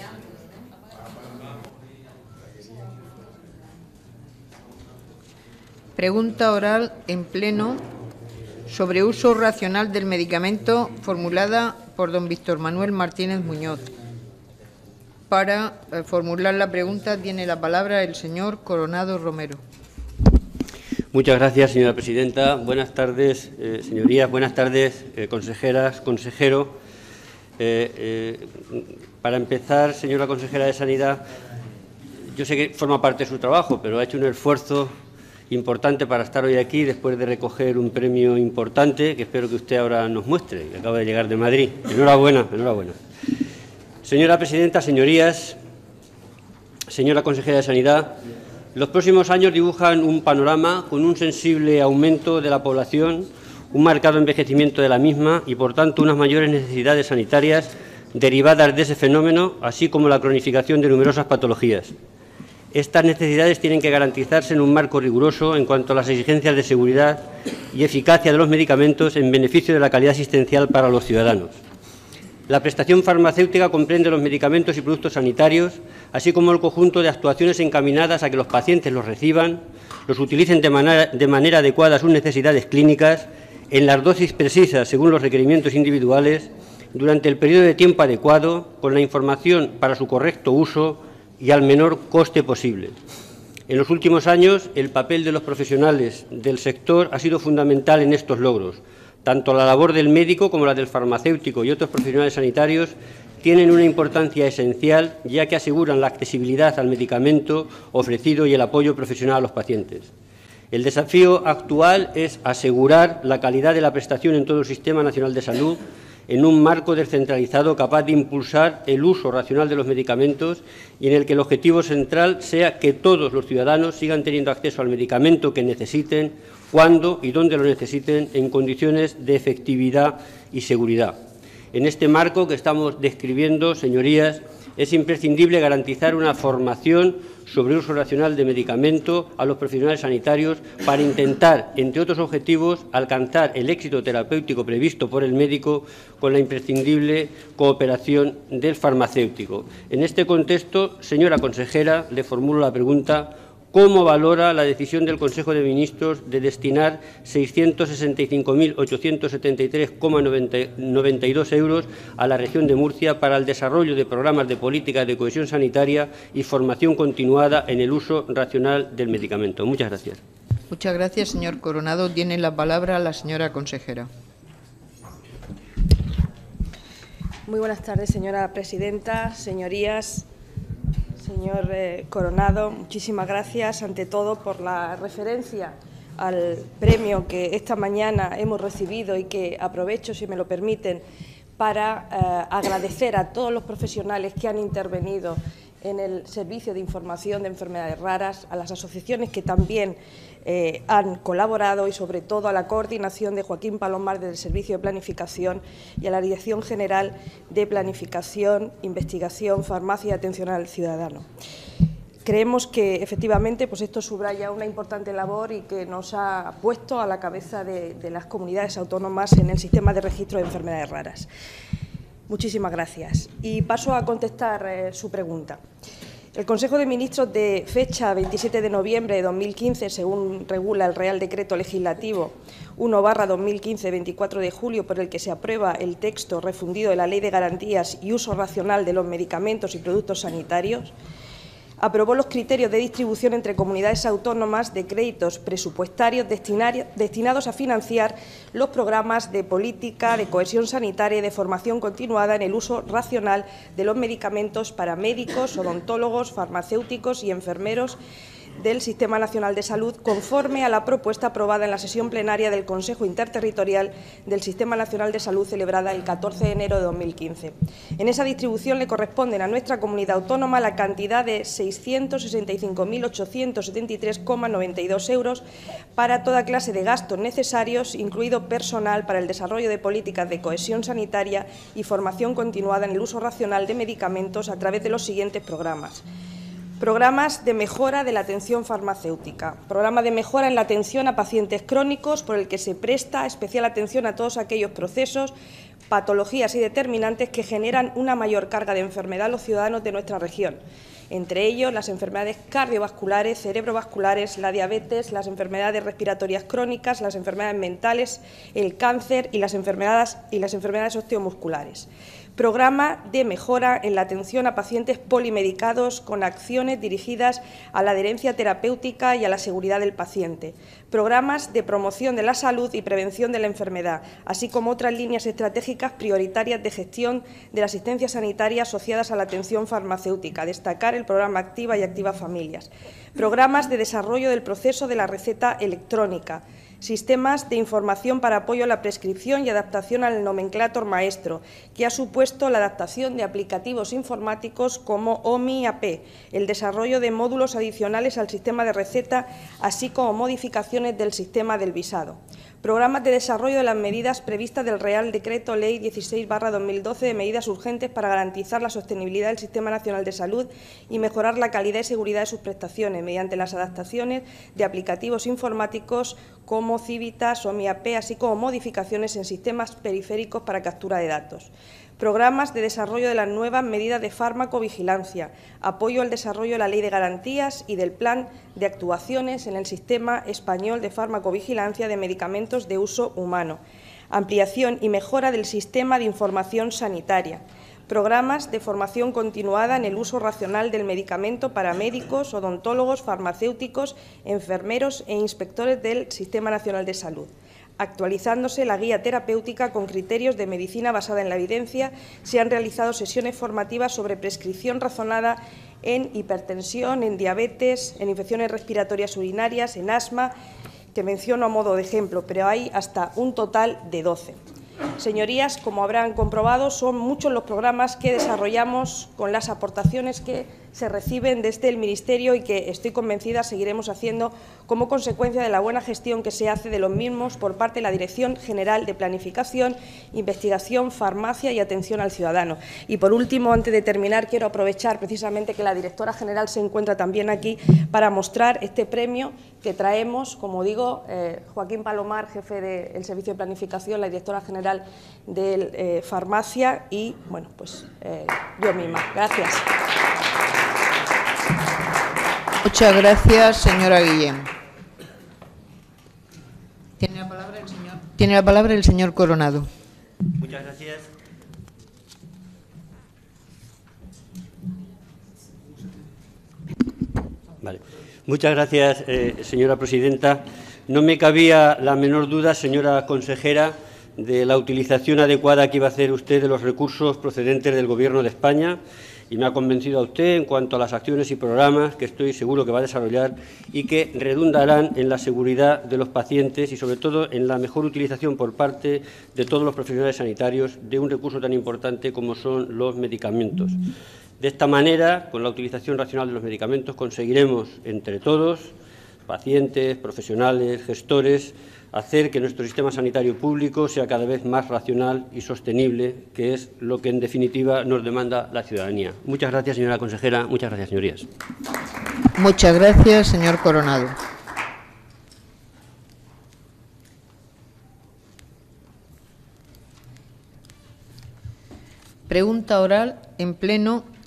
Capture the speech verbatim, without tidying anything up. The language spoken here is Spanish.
Pregunta oral en pleno sobre uso racional del medicamento, formulada por don Víctor Manuel Martínez Muñoz. Para eh, formular la pregunta tiene la palabra el señor Coronado Romero. Muchas gracias, señora presidenta. Buenas tardes, eh, señorías. Buenas tardes, eh, consejeras, consejero. Eh, eh, para empezar, señora consejera de Sanidad, yo sé que forma parte de su trabajo, pero ha hecho un esfuerzo importante para estar hoy aquí después de recoger un premio importante que espero que usted ahora nos muestre, que acaba de llegar de Madrid. Enhorabuena, enhorabuena. Señora presidenta, señorías, señora consejera de Sanidad, los próximos años dibujan un panorama con un sensible aumento de la población, un marcado envejecimiento de la misma y, por tanto, unas mayores necesidades sanitarias derivadas de ese fenómeno, así como la cronificación de numerosas patologías. Estas necesidades tienen que garantizarse en un marco riguroso en cuanto a las exigencias de seguridad y eficacia de los medicamentos en beneficio de la calidad asistencial para los ciudadanos. La prestación farmacéutica comprende los medicamentos y productos sanitarios, así como el conjunto de actuaciones encaminadas a que los pacientes los reciban, los utilicen de manera, de manera adecuada a sus necesidades clínicas, en las dosis precisas según los requerimientos individuales, durante el periodo de tiempo adecuado, con la información para su correcto uso y al menor coste posible. En los últimos años, el papel de los profesionales del sector ha sido fundamental en estos logros. Tanto la labor del médico como la del farmacéutico y otros profesionales sanitarios tienen una importancia esencial, ya que aseguran la accesibilidad al medicamento ofrecido y el apoyo profesional a los pacientes. El desafío actual es asegurar la calidad de la prestación en todo el Sistema Nacional de Salud, en un marco descentralizado capaz de impulsar el uso racional de los medicamentos y en el que el objetivo central sea que todos los ciudadanos sigan teniendo acceso al medicamento que necesiten, cuando y dónde lo necesiten, en condiciones de efectividad y seguridad. En este marco que estamos describiendo, señorías, es imprescindible garantizar una formación sobre el uso racional de medicamento a los profesionales sanitarios para intentar, entre otros objetivos, alcanzar el éxito terapéutico previsto por el médico con la imprescindible cooperación del farmacéutico. En este contexto, señora consejera, le formulo la pregunta: ¿cómo valora la decisión del Consejo de Ministros de destinar seiscientos sesenta y cinco mil ochocientos setenta y tres coma noventa y dos euros a la región de Murcia para el desarrollo de programas de política de cohesión sanitaria y formación continuada en el uso racional del medicamento? Muchas gracias. Muchas gracias, señor Coronado. Tiene la palabra la señora consejera. Muy buenas tardes, señora presidenta, señorías. Señor eh, Coronado, muchísimas gracias, ante todo, por la referencia al premio que esta mañana hemos recibido y que aprovecho, si me lo permiten, para eh, agradecer a todos los profesionales que han intervenido en el Servicio de Información de Enfermedades Raras, a las asociaciones que también eh, han colaborado y, sobre todo, a la coordinación de Joaquín Palomar del Servicio de Planificación y a la Dirección General de Planificación, Investigación, Farmacia y Atención al Ciudadano. Creemos que, efectivamente, pues esto subraya una importante labor y que nos ha puesto a la cabeza de, de las comunidades autónomas en el sistema de registro de enfermedades raras. Muchísimas gracias. Y paso a contestar eh, su pregunta. El Consejo de Ministros, de fecha veintisiete de noviembre de dos mil quince, según regula el Real Decreto Legislativo uno barra dos mil quince, veinticuatro de julio, por el que se aprueba el texto refundido de la Ley de Garantías y Uso Racional de los Medicamentos y Productos Sanitarios, aprobó los criterios de distribución entre comunidades autónomas de créditos presupuestarios destinados a financiar los programas de política de cohesión sanitaria y de formación continuada en el uso racional de los medicamentos para médicos, odontólogos, farmacéuticos y enfermeros del Sistema Nacional de Salud, conforme a la propuesta aprobada en la sesión plenaria del Consejo Interterritorial del Sistema Nacional de Salud, celebrada el catorce de enero de dos mil quince. En esa distribución le corresponden a nuestra comunidad autónoma la cantidad de seiscientos sesenta y cinco mil ochocientos setenta y tres coma noventa y dos euros para toda clase de gastos necesarios, incluido personal para el desarrollo de políticas de cohesión sanitaria y formación continuada en el uso racional de medicamentos a través de los siguientes programas. Programas de mejora de la atención farmacéutica, programa de mejora en la atención a pacientes crónicos, por el que se presta especial atención a todos aquellos procesos patologías y determinantes que generan una mayor carga de enfermedad a los ciudadanos de nuestra región. Entre ellos, las enfermedades cardiovasculares, cerebrovasculares, la diabetes, las enfermedades respiratorias crónicas, las enfermedades mentales, el cáncer y las enfermedades, y las enfermedades osteomusculares. Programa de mejora en la atención a pacientes polimedicados con acciones dirigidas a la adherencia terapéutica y a la seguridad del paciente. Programas de promoción de la salud y prevención de la enfermedad, así como otras líneas estratégicas prioritarias de gestión de la asistencia sanitaria asociadas a la atención farmacéutica. Destacar el programa Activa y Activa Familias. Programas de desarrollo del proceso de la receta electrónica. Sistemas de información para apoyo a la prescripción y adaptación al nomenclátor maestro, que ha supuesto la adaptación de aplicativos informáticos como O M I A P, el desarrollo de módulos adicionales al sistema de receta, así como modificaciones del sistema del visado. Programas de desarrollo de las medidas previstas del Real Decreto Ley dieciséis barra dos mil doce de medidas urgentes para garantizar la sostenibilidad del Sistema Nacional de Salud y mejorar la calidad y seguridad de sus prestaciones mediante las adaptaciones de aplicativos informáticos como Civitas o M I A P, así como modificaciones en sistemas periféricos para captura de datos. Programas de desarrollo de las nuevas medidas de farmacovigilancia, apoyo al desarrollo de la Ley de Garantías y del Plan de Actuaciones en el Sistema Español de Farmacovigilancia de Medicamentos de Uso Humano, ampliación y mejora del Sistema de Información Sanitaria, programas de formación continuada en el uso racional del medicamento para médicos, odontólogos, farmacéuticos, enfermeros e inspectores del Sistema Nacional de Salud, actualizándose la guía terapéutica con criterios de medicina basada en la evidencia. Se han realizado sesiones formativas sobre prescripción razonada en hipertensión, en diabetes, en infecciones respiratorias urinarias, en asma, que menciono a modo de ejemplo, pero hay hasta un total de doce. Señorías, como habrán comprobado, son muchos los programas que desarrollamos con las aportaciones que se reciben desde el Ministerio y que, estoy convencida, seguiremos haciendo como consecuencia de la buena gestión que se hace de los mismos por parte de la Dirección General de Planificación, Investigación, Farmacia y Atención al Ciudadano. Y, por último, antes de terminar, quiero aprovechar precisamente que la Directora General se encuentra también aquí para mostrar este premio que traemos, como digo, eh, Joaquín Palomar, jefe del Servicio de Planificación, la Directora General de eh, Farmacia y, bueno, pues eh, yo misma. Gracias. Muchas gracias, señora Guillén. Tiene la palabra el señor, tiene la palabra el señor Coronado. Muchas gracias. Vale. Muchas gracias, eh, señora presidenta. No me cabía la menor duda, señora consejera, de la utilización adecuada que iba a hacer usted de los recursos procedentes del Gobierno de España, y me ha convencido a usted en cuanto a las acciones y programas que estoy seguro que va a desarrollar y que redundarán en la seguridad de los pacientes y, sobre todo, en la mejor utilización por parte de todos los profesionales sanitarios de un recurso tan importante como son los medicamentos. De esta manera, con la utilización racional de los medicamentos, conseguiremos, entre todos, pacientes, profesionales, gestores, hacer que nuestro sistema sanitario público sea cada vez más racional y sostenible, que es lo que, en definitiva, nos demanda la ciudadanía. Muchas gracias, señora consejera. Muchas gracias, señorías. Muchas gracias, señor Coronado. Pregunta oral en pleno